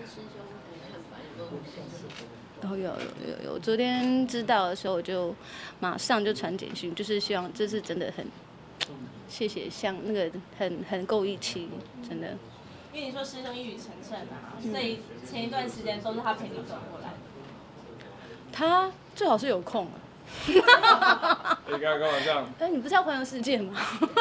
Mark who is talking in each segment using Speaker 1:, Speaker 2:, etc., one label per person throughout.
Speaker 1: 师兄的看法？有没有分析？
Speaker 2: 有，昨天知道的时候，我就马上就传简讯，就是希望这是真的很谢谢，像那个很够义气，真的。
Speaker 3: 因为你说师兄一语成谶啊，所以前一段时间都是他陪你走过来的。
Speaker 2: 他最好是有空啊。
Speaker 4: 你刚刚干嘛这样？
Speaker 2: 你不是要环游世界吗？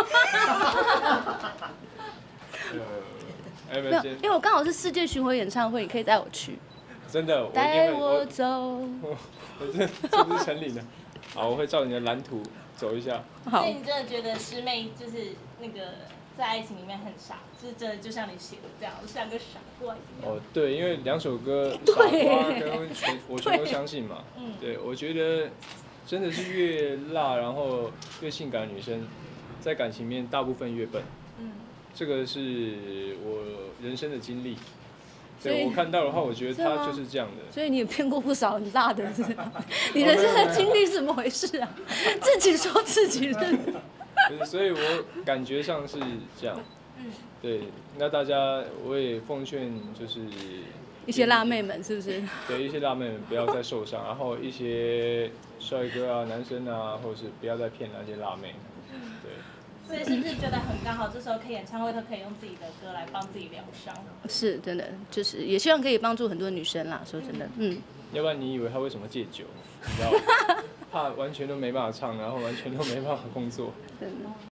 Speaker 2: 没有，因为我刚好是世界巡回演唱会，你可以带我去。
Speaker 4: 真的，
Speaker 2: 带我走。
Speaker 4: 这不是城里的。好，我会照你的蓝图走一下。
Speaker 3: 所以你真的觉得师妹就是那个在爱情里面很傻，就是真的就像你写的这样，像个傻瓜一样。
Speaker 4: 哦，对，因为2首歌《傻瓜》跟我全都相信嘛。对，我觉得真的是越辣，然后越性感的女生，在感情面大部分越笨。这个是我人生的经历。对，我看到的话，我觉得他就是这样的。
Speaker 2: 所以你也骗过不少很辣的人，你人生的经历是怎么回事啊？自己说自己是。
Speaker 4: 所以我感觉上是这样。对，那大家我也奉劝就是
Speaker 2: 一些辣妹们是不是？
Speaker 4: 对，一些辣妹们不要再受伤，然后一些帅哥啊、男生啊，或者是不要再骗那些辣妹。对。
Speaker 3: 所以是不是觉得很刚好？这时候开演唱会都可以用自己的歌来帮自己疗伤。是
Speaker 2: 真的，就是也希望可以帮助很多女生啦。说真的，
Speaker 4: 要不然你以为他为什么戒酒？你知道吗？怕完全都没办法唱，然后完全都没办法工作。
Speaker 2: 真的。